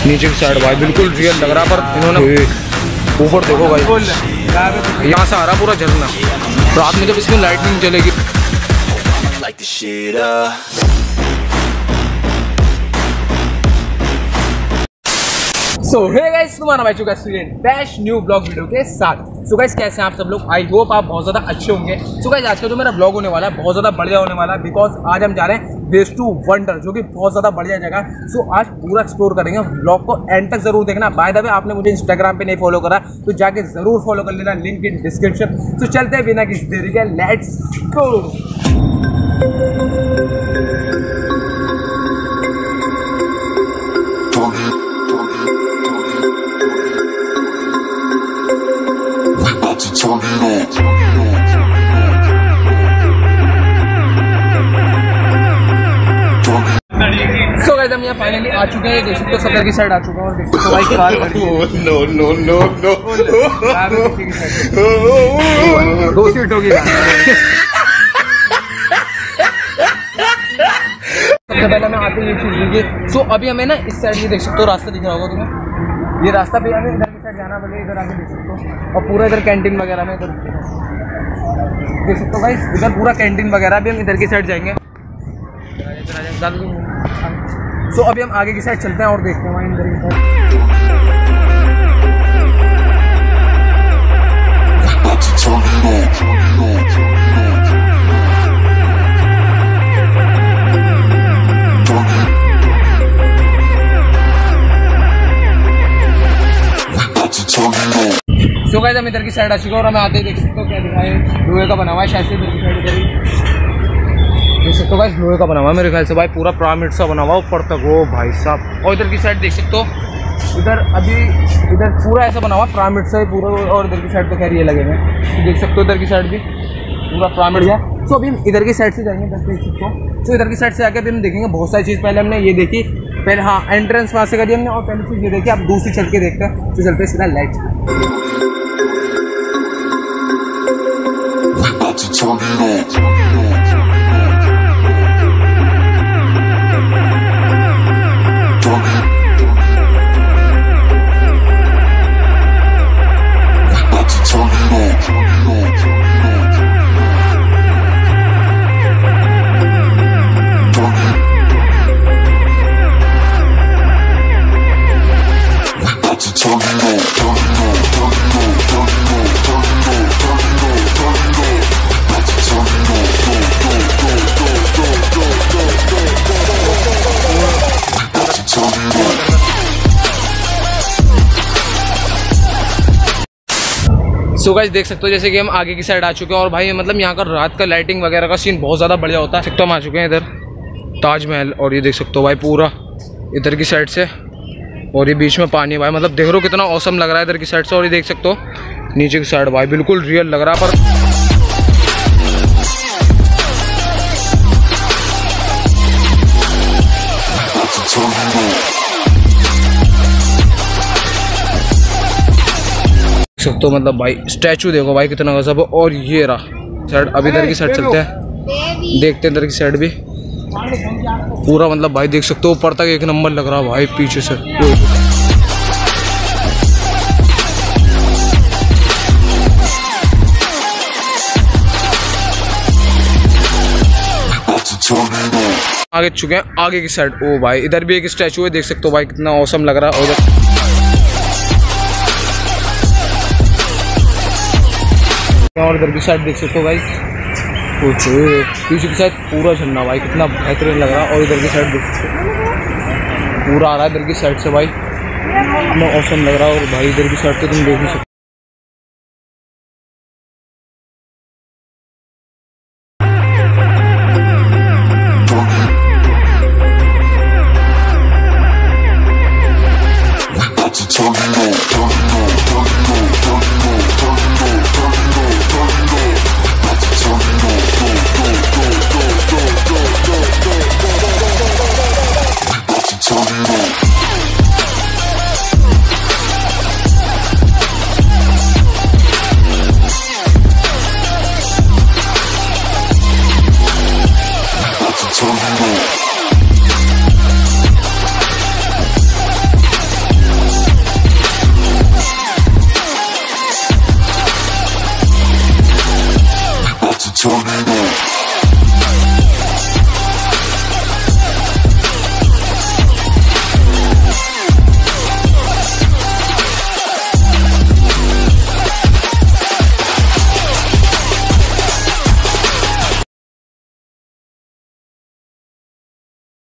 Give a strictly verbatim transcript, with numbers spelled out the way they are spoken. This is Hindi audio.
नीचे की साइड भाई बिल्कुल रियल लग रहा, पर इन्होंने ऊपर देखो भाई, यहाँ से आ रहा पूरा झरना। रात में जब इसमें लाइटनिंग चलेगी। सो हे गाइस, तुम्हारा भाई चुका student best new blog video के साथ। सो गाइस, कैसे हैं आप सब लोग? आई होप आप बहुत ज़्यादा अच्छे होंगे। सो गाइस, आज का जो मेरा ब्लॉग होने वाला है बहुत ज़्यादा बढ़िया होने वाला है, बिकॉज आज हम जा रहे हैं वेस्ट टू वंडर, जो कि बहुत ज़्यादा बढ़िया जगह है। सो आज पूरा एक्सप्लोर करेंगे, ब्लॉग को एंड तक जरूर देखना। बाय द वे, आपने मुझे इंस्टाग्राम पे नहीं फॉलो करा तो जाके जरूर फॉलो कर लेना, लिंक इन डिस्क्रिप्शन। सो चलते हैं बिना किसी देरी के, लेट्स गो। सो गाइस, हम यहाँ फाइनली आ चुके हैं। देख सकते हो सदर की साइड आ चुका हूँ और देख सकते हो भाई कार खड़ी है। नो नो नो नो दो सीट होगी। सबसे पहले मैं आते ये चीज लीजिए। सो अभी हमें ना इस साइड ये देख सकते हो रास्ता दिख रहा होगा तुम्हें, ये रास्ता भी हमें इधर की साइड जाना पड़ेगा। इधर आके देख सकते हो और पूरा इधर कैंटीन वगैरह में इधर देख सकते हो गाइस, इधर पूरा कैंटीन वगैरह भी हम इधर की साइड जाएंगे। सो so, अभी हम आगे की साइड चलते हैं और देखते हैं वहाँ इधर की साइड। सो गाइस, हम इधर की साइड आ चुके हैं और हमें आते ही देख सकते हो क्या दिखाए, लोहे का बना हुआ है शायद से। इधर की साइड इधर देख सकते हो गाइस, लोहे का बना हुआ है मेरे ख्याल से भाई, पूरा पिरामिड सा बना हुआ ऊपर तक। वो भाई साहब, और इधर की साइड देख सकते हो, इधर अभी इधर पूरा ऐसा बना हुआ पिरामिड से पूरा। और इधर की साइड तो खैर ये लगे हुए हैं, देख सकते हो इधर की साइड भी पूरा पिरामिड है। सो अभी हम इधर की साइड से जाएंगे, इधर देख सकते हो। सो इधर की साइड से आके अभी हम देखेंगे बहुत सारी चीज़। पहले हमने ये देखी, पहले हाँ एंट्रेंस वहाँ से करी हमने, और पहले चीज़ ये देखी। अब दूसरी चल के देखते हैं। तो चलते सीधा लाइट। सो गाइस, देख सकते हो जैसे कि हम आगे की साइड आ चुके हैं और भाई मतलब यहाँ का रात का लाइटिंग वगैरह का सीन बहुत ज़्यादा बढ़िया होता है। तो हम आ चुके हैं इधर ताजमहल, और ये देख सकते हो भाई पूरा इधर की साइड से, और ये बीच में पानी भाई, मतलब देख रहे हो कितना औसम लग रहा है इधर की साइड से। और ये देख सकते हो नीचे की साइड भाई बिल्कुल रियल लग रहा है। पर सकते हो मतलब भाई स्टैचू देखो भाई कितना गजब है। और ये रहा साइड, अब इधर की साइड चलते हैं, देखते हैं इधर की साइड भी पूरा मतलब भाई देख सकते हो ऊपर तक एक नंबर लग रहा है भाई पीछे से। आगे चुके हैं आगे की साइड। ओ भाई इधर भी एक स्टैचू है, देख सकते हो भाई कितना औसम लग रहा है। और इधर की साइड देख सकते हो भाई कुछ पीछे की साइड पूरा झरना भाई कितना बेहतरीन लग रहा है। और इधर की साइड देख सकते हो पूरा आ रहा है इधर की साइड से भाई, कितना औसम लग रहा है। और भाई इधर की साइड तो तुम देख ही सकते। turn it